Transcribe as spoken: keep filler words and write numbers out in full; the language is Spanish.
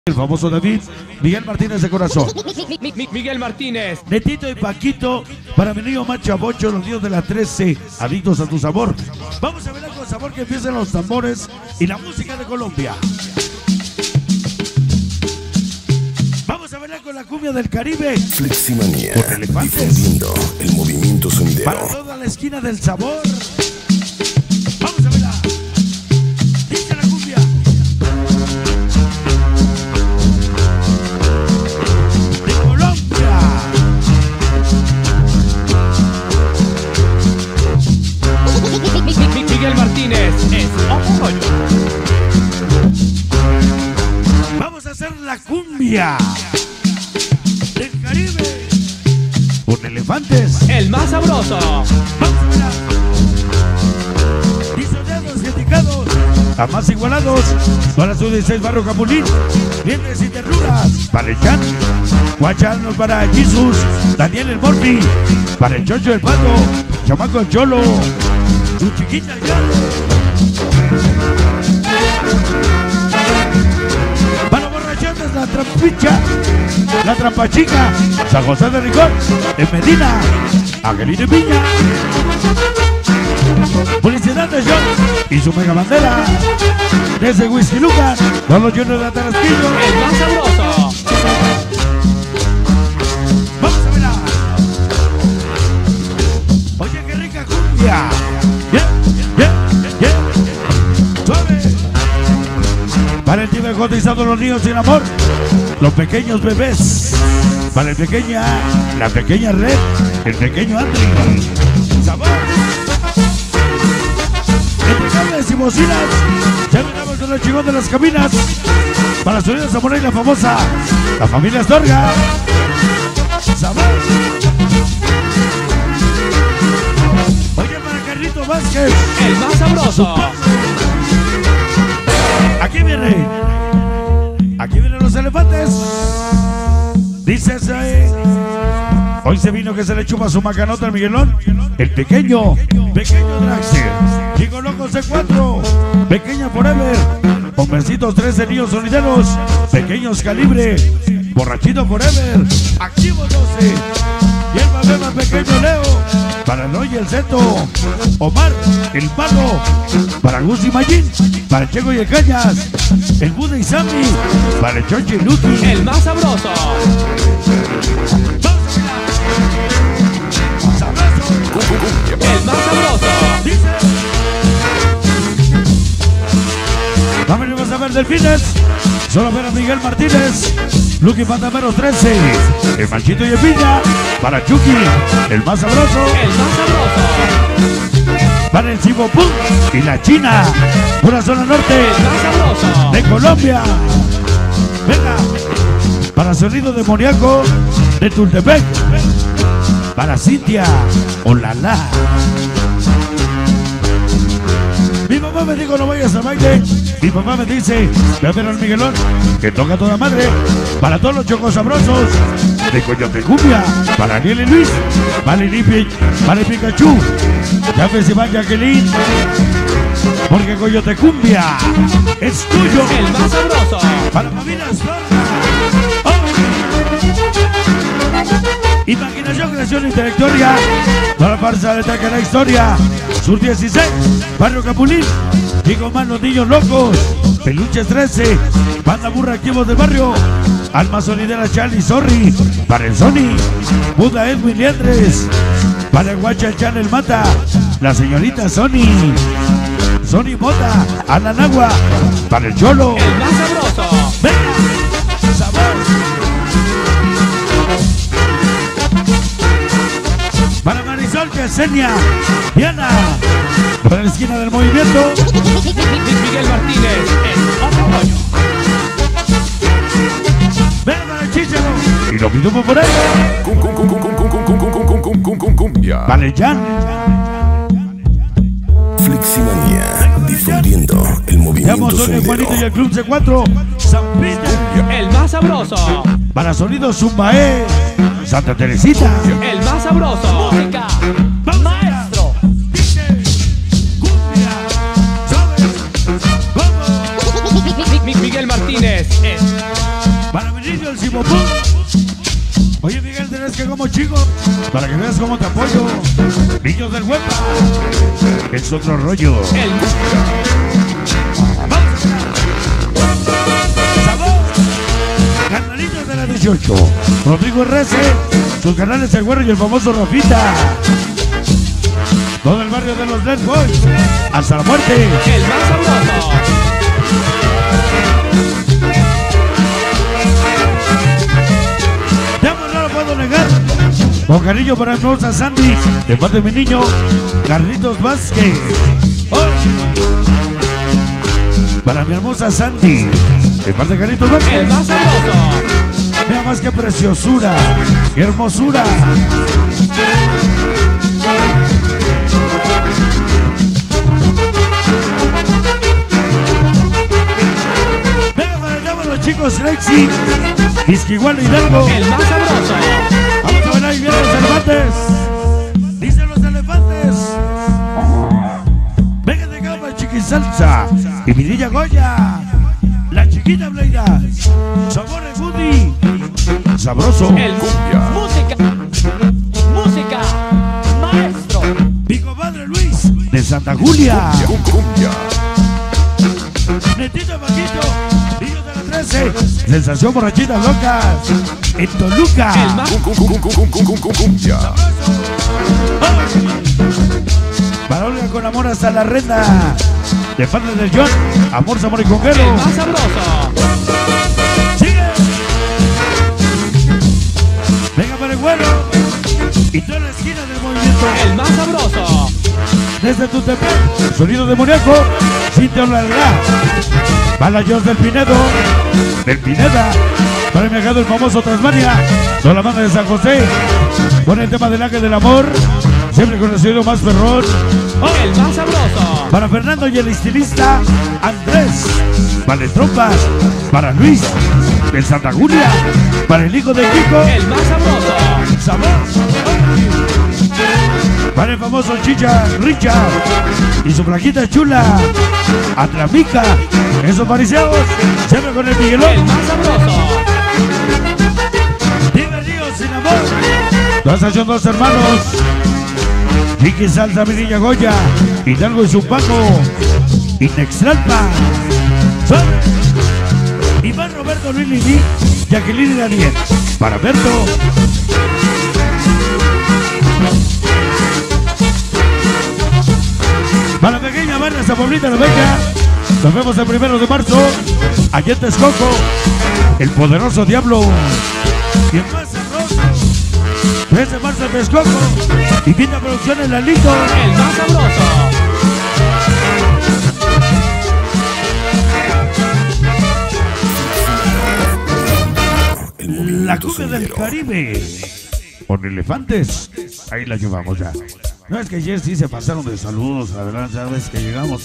El famoso David, Miguel Martínez de corazón. Miguel Martínez. Netito y Paquito, para mi niño Macha Bocho, los niños de la trece, adictos a tu sabor. Vamos a ver con sabor que empiecen los tambores y la música de Colombia. Vamos a ver con la cumbia del Caribe. Fleximanía, difundiendo el movimiento sonidero. Para toda la esquina del sabor. Vamos a verla. Dice la cumbia. De Colombia. Miguel Martínez es Apoyo. Vamos a hacer la cumbia del Caribe con elefantes. El más sabroso. Vamos a verla. Disociados y eticados, jamás igualados. Para su dieciséis Barrio Capulín, dientes y ternuras. Para el Chan, Guachanos para Jesus, Daniel el Morphy, para el Chocho el Pato, Chamaco el Cholo, su chiquita ya. Para borrachones la trampicha, la trampachica, San José de Ricón, en Medina, Angelina Piña, Publicidad de John y su mega bandera, desde Whisky Lucas, con los Juniors de Tarasquillo. El más sabroso. Vamos a verla. Oye, qué rica cumbia. Bien, bien, bien. Suave. Para el tío de cotizado los niños sin amor, los pequeños bebés. Para el pequeña, la pequeña Red, el pequeño Andri. Sabor. Entre cables y bocinas, ya venamos con el chingón de las cabinas. Para Sonido Zamora y la famosa, la familia Astorga. Sabor. Oye, para Carlito Vázquez, El más sabroso. aquí viene, aquí vienen los elefantes. Dice ese, hoy se vino que se le chupa su macanota al Miguelón. El pequeño, pequeño Draxler, Chico Loco C cuatro, Pequeña Forever, Hombrencitos trece niños sonideros, Pequeños Calibre, Borrachito Forever, Activo doce, y el bebé más pequeño Leo, para Noy el Zeto, Omar, el Palo, para Gus y Mayín, para el Checo y el Cañas, el Buda y Sammy, para el Choche y Luti. El más sabroso. El más sabroso. Vamos a ver Delfines. Solo ver a Miguel Martínez. Lucky Pantameros trece. El Machito y el Piña. Para Chucky, el más sabroso. El más sabroso. Para el Chivo Pum y la China. Pura zona norte El más sabroso. de Colombia. Venga. Para Sonido Demoníaco de Tultepec. Para Cintia. Olala. Mi mamá me dijo no vayas a baile. Mi papá me dice ve a ver al Miguelón que toca toda madre. Para todos los chocos sabrosos de Coyote Cumbia. Para Ariel y Luis. Vale Lipi. Vale Pikachu. Ya ves si va Jacqueline. Porque Coyote Cumbia es tuyo. El más sabroso. Para familias Zorra. Oh. Imaginación, creación intelectual. Toda la farsa de la historia. Sur dieciséis, Barrio Capulín. Digo más los niños locos. Peluches trece, Banda Burra Activos del Barrio. Alma Sonidera Charlie Sorry. Para el Sony. Buda Edwin Liendres. Para el Guacha Channel Mata. La señorita Sony. Sony Mota. Alanagua. Para el Cholo. El más sabroso. Venga. Sabor. Para Marisol Yesenia, Diana, para la esquina del movimiento. Miguel Martínez es Apoyo. Ven para el Chicharo y lo pido por ahí. Cum, cum, cum, cum, cum, cum, cum, cum, cum, cum, cum, cum, cumbia. Para el Jan, Fleximanía, difundiendo el movimiento Llamo Sonia sonidero. Juanito y el Club C cuatro, San Peter. El más sabroso. Para Sonido Zumbae, Santa Teresita. El más sabroso. Música. Maestro. Dice, cumbia, ¿sabes? Vamos. Miguel Martínez es Patricio el Simopú. Oye, Miguel, tenés que como chico, para que veas cómo te apoyo. Niños del Huepa. Es otro rollo. El Sabor. Carnalitos de la dieciocho. Rodrigo R C. Sus canales El Güero y el famoso Rafita. Todo el barrio de los Red Boys. Hasta la muerte. el más sabroso. De amor no lo puedo negar. Con cariño para mi hermosa Sandy, de parte de mi niño, Carlitos Vázquez. Oh. Para mi hermosa Sandy, de parte de Carlitos El Vázquez. más sabroso. Mira más que preciosura, qué hermosura. Venga para allá los chicos Lexi, Isquiguala y Hidalgo. El más sabroso. Vamos a ver ahí vienen los elefantes. Dicen los elefantes. Venga de cama, chiquisalsa. Y Mirilla Goya. La chiquita Bleida. Sabor de Woody. Sabroso. El música. Música. Maestro. Mi compadre Luis. De Santa Julia. Cumbia. Netito Paquito. Niños de la trece. Sensación borrachitas locas. En Toluca. El más Cumbia. Para Olga con amor hasta la renda. De parte del John. Amor, amor y El conguero. más sabroso. Sigue. Venga para el Güero. Y toda la esquina del movimiento. El más sabroso. Desde Tutepec. Sonido demoníaco. Sin te hablará. Para George del Pinedo. Del Pineda. Para mi agado el famoso Tasmania. Toda la banda de San José. Con el tema del ángel del amor. Siempre conocido más perrón. Oh. El más sabroso. Para Fernando y el estilista Andrés. Vale trompas. Para Luis de Santa Julia. Para el hijo de Kiko. El más sabroso. Sabor. Para el famoso Chicha Richard y su flaquita chula Atlamica. Esos fariseos. Siempre con el Miguelón. El más sabroso. Divertidos sin amor. Dos son dos hermanos. Ricky Salsa, Mirilla Goya, Hidalgo y su Paco, y Nextralpa. Son Iván Roberto, Luis Lili, Jacqueline y Daniel. Para Berto. Para la pequeña banda Zapoblita La Beca. Nos vemos el primero de marzo. Allá en Texcoco. El poderoso Diablo. Y el más sabroso. tres de marzo en Texcoco. Y Quinta Producciones Lalito. El más sabroso. La cumbia del Caribe. Con elefantes. Ahí la llevamos ya. No es que ayer sí se pasaron de saludos, la verdad, sabes que llegamos.